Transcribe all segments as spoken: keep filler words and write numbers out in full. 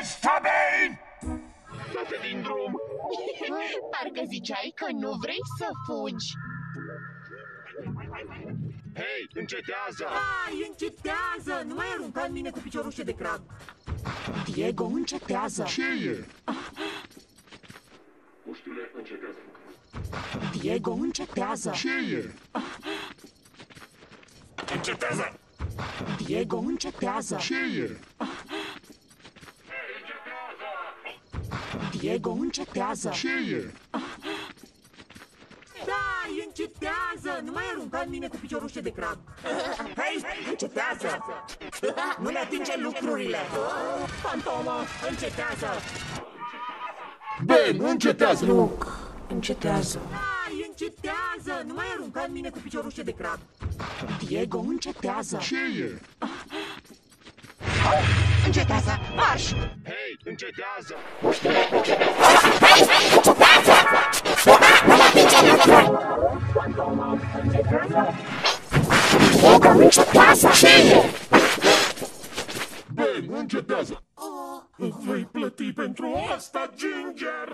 Stabil! Dă-te din drum! Parcă ziceai că nu vrei să fugi. Hei, încetează! Hai, încetează! Nu mai arunca în mine cu piciorușe de crab. Diego, încetează! Ce e? Puștile, încetează. Diego, încetează! Ce e? Încetează! Diego, încetează! Ce e? Diego, încetează! Ce e? Hai, încetează! Nu mai arunca în mine cu piciorușe de crab. Hei, încetează! Nu le atinge lucrurile! Fantomă, încetează! Ben, încetează! Luc, încetează! Hai, încetează! Nu mai arunca în mine cu piciorușe de crab. Diego, încetează! Ce e? Încetează! Marș! Hei, încetează! Diego, încetează! Ce e? Ben, încetează! Vei plăti pentru asta, Ginger!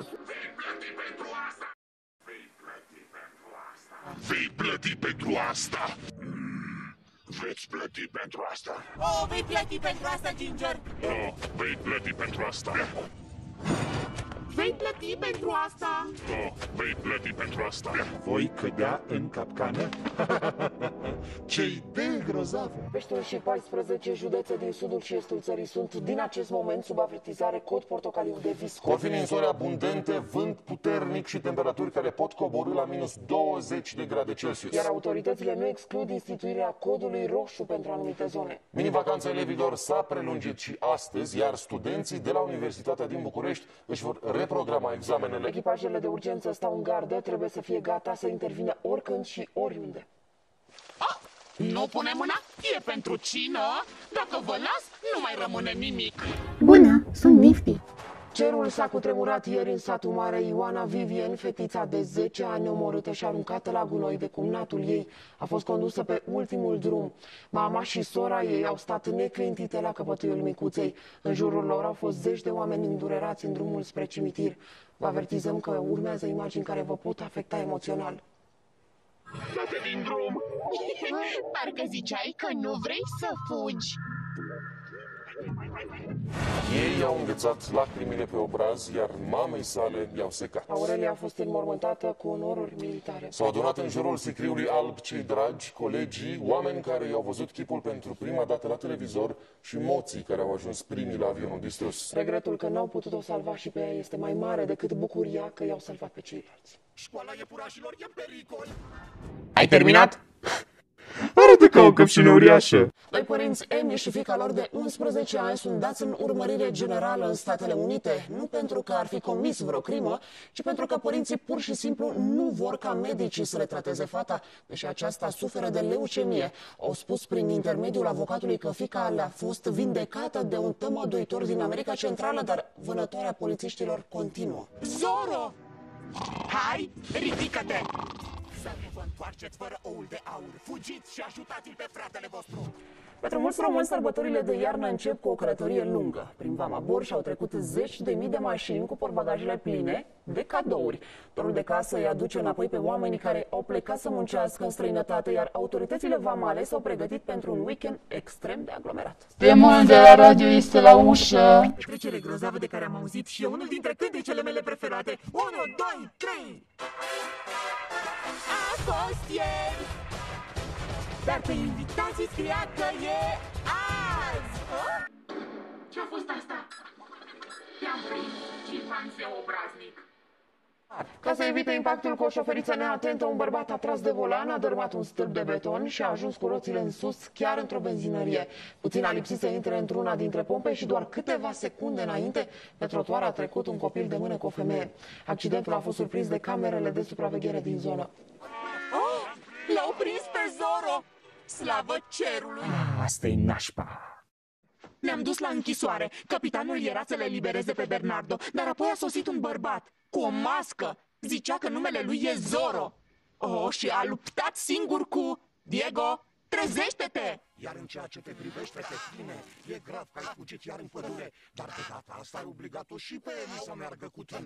Vei plăti pentru asta! Mm, veți plăti pentru asta! Oh, vei plăti pentru asta, Ginger! Nu, vei plăti pentru asta! Vei plăti pentru asta! Nu, vei plăti pentru asta! Voi cădea în capcană? Ce idee grozavă! Peștele și paisprezece județe din sudul și estul țării sunt din acest moment sub avertizare cod portocaliu de viscol. Vor fi ninsoare abundente, vânt puternic și temperaturi care pot coborî la minus douăzeci de grade Celsius. Iar autoritățile nu exclud instituirea codului roșu pentru anumite zone. Mini-vacanța elevilor s-a prelungit și astăzi, iar studenții de la Universitatea din București își vor reprograma examenele. Echipajele de urgență stau în gardă, trebuie să fie gata să intervină oricând și oriunde. Ah, nu pune mâna? E pentru cină? Dacă vă las, nu mai rămâne nimic. Bună, sunt Nifty. Cerul s-a cutremurat ieri în satul mare. Ioana Vivien, fetița de zece ani omorâtă și aruncată la gunoi de cumnatul ei, a fost condusă pe ultimul drum. Mama și sora ei au stat neclintite la căpătâiul micuței. În jurul lor au fost zeci de oameni îndurerați în drumul spre cimitir. Vă avertizăm că urmează imagini care vă pot afecta emoțional. Dă-te din drum! Parcă ziceai că nu vrei să fugi. Ei au înghețat lacrimile pe obraz, iar mamei sale i-au secat. Aurelia a fost înmormântată cu onoruri militare. S-au adunat în jurul sicriului alb cei dragi, colegii, oameni care i-au văzut chipul pentru prima dată la televizor și moții care au ajuns primii la avionul distrus. Regretul că n-au putut-o salva și pe ea este mai mare decât bucuria că i-au salvat pe ceilalți. Școala iepurașilor e în pericol! Ai terminat? Arată ca o căpșină uriașă! Doi părinți, Amy și fiica lor de unsprezece ani, sunt dați în urmărire generală în Statele Unite, nu pentru că ar fi comis vreo crimă, ci pentru că părinții pur și simplu nu vor ca medicii să le trateze fata, deși aceasta suferă de leucemie. Au spus prin intermediul avocatului că fiica le-a fost vindecată de un tămăduitor din America Centrală, dar vânătoarea polițiștilor continuă. Zoro! Hai, ridică-te! Să nu vă întoarceți fără oul de aur. Fugiți și ajutați-l pe fratele vostru! Pentru mulți români, sărbătorile de iarnă încep cu o călătorie lungă. Prin Vama Borș au trecut zeci de mii de mașini cu portbagajele pline de cadouri. Torul de casă îi aduce înapoi pe oamenii care au plecat să muncească în străinătate, iar autoritățile vamale s-au pregătit pentru un weekend extrem de aglomerat. Demon de la radio este la ușă. Petrecere grozavă de care am auzit și e unul dintre cântecele mele preferate. unu, doi, trei! A fost ieri, dar pe invitații scria că e azi. Oh? Ce-a fost asta? Te-am prins, șimpanze obraznic. Ca să evite impactul cu o șoferiță neatentă, un bărbat a tras de volan, a dărâmat un stâlp de beton și a ajuns cu roțile în sus, chiar într-o benzinărie. Puțin a lipsit să intre într-una dintre pompe și doar câteva secunde înainte, pe trotuar a trecut un copil de mână cu o femeie. Accidentul a fost surprins de camerele de supraveghere din zonă. Oh, l-au prins pe Zoro! Slavă cerului! Asta e nașpa. Ne-am dus la închisoare. Capitanul era să le libereze pe Bernardo, dar apoi a sosit un bărbat cu o mască. Zicea că numele lui e Zoro. Oh, și a luptat singur cu Diego. trezește-te! Iar în ceea ce te privește pe tine, e grav că ai fugit iar în pădure, dar de data asta ai obligat-o și pe Eli să meargă cu tine.